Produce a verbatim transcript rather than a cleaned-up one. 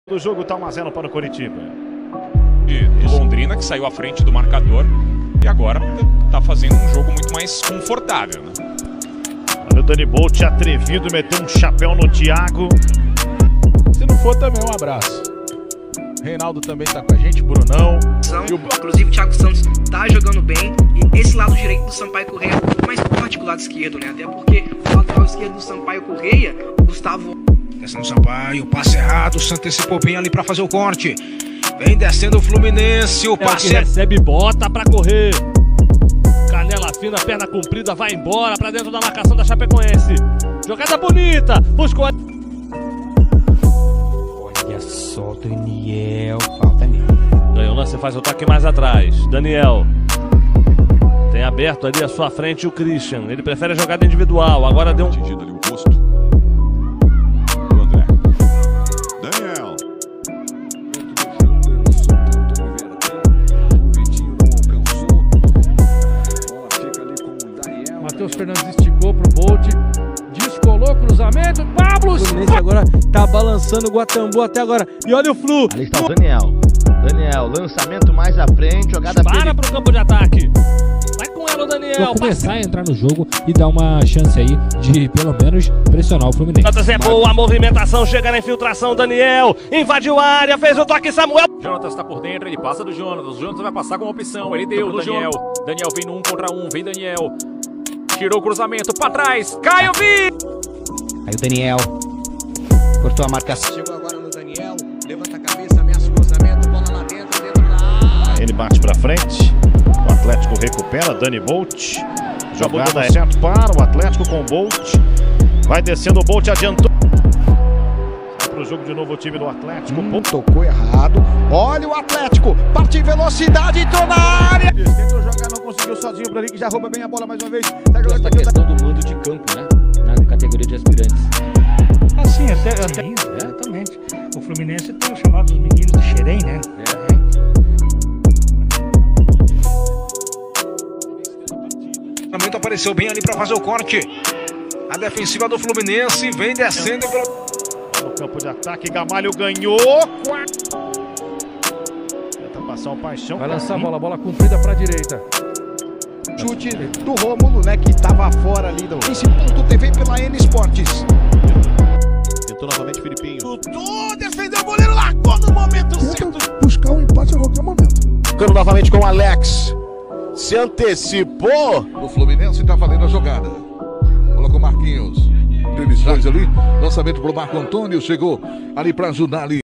O jogo tá um a zero para o Coritiba. De Londrina, que saiu à frente do marcador e agora tá fazendo um jogo muito mais confortável, né? Olha o Dani Bolt atrevido, meteu um chapéu no Thiago. Se não for também, um abraço. Reinaldo também tá com a gente, Brunão. O... Inclusive o Thiago Santos tá jogando bem. E esse lado direito do Sampaio Correia é um pouco mais forte que o lado esquerdo, né? Até porque o lateral esquerdo do Sampaio Correia, o Gustavo... Descendo o Sampaio, passe errado, o Santos antecipou bem ali pra fazer o corte. Vem descendo o Fluminense, o passe... É o que recebe, bota pra correr. Canela fina, perna comprida, vai embora pra dentro da marcação da Chapecoense. Jogada bonita, buscou... Olha só, Daniel, falta nele. Ganhou o lance, faz o toque mais atrás. Daniel. Tem aberto ali à sua frente o Christian. Ele prefere a jogada individual, agora deu um... Atingido ali o posto. O André. Daniel. Matheus Fernandes esticou pro Bolt, descolou, cruzamento, Pablo! O Fluminense agora tá balançando o Guatambu até agora. E olha o Flu! Ali está o Daniel. Daniel, lançamento mais à frente, jogada... Para pro campo de ataque. Vai com ela o Daniel. Pra começar a entrar no jogo e dar uma chance aí de, pelo menos, pressionar o Fluminense. Jonatas é boa, a movimentação, chega na infiltração, Daniel. Invadiu a área, fez o toque, Samuel. Jonatas tá por dentro, ele passa do Jonatas. O Jonatas vai passar com uma opção, ele deu no Daniel. Daniel vem no um contra um, vem Daniel. Tirou o cruzamento pra trás, Caio Vi! Aí o Daniel cortou a marcação. Chegou agora no Daniel, levanta a cabeça, ameaça o cruzamento, bola lá dentro, dentro da área. Ele bate pra frente, o Atlético recupera, Dani Bolt. Jogada é certo para o Atlético com o Bolt. Vai descendo o Bolt, adiantou. Para o jogo de novo o time do Atlético. Hum, tocou errado. Olha o Atlético, parte em velocidade, entrou na área. Tentou jogar, não conseguiu sozinho para ali, que já rouba bem a bola mais uma vez. Essa questão do mando de campo, né? Na categoria de aspirantes. Assim, até, até exatamente. O Fluminense tem os chamados meninos de Xerém, né? É. O momento apareceu bem ali pra fazer o corte. A defensiva do Fluminense vem descendo pelo... No campo de ataque, Gamalho ganhou. Tenta passar o Paixão. Vai lançar a bola, bola comprida pra direita. Chute do Rômulo, né, que tava fora ali do... Esse ponto T V pela N Esportes. Tentou novamente Filipinho. Tudo, defendeu o goleiro, largou no momento certo. Buscar um empate a qualquer momento. Ficando novamente com o Alex. Se antecipou. O Fluminense tá valendo a jogada. Colocou Marquinhos. Previsões ali. Lançamento pro Marco Antônio. Chegou ali pra ajudar ali.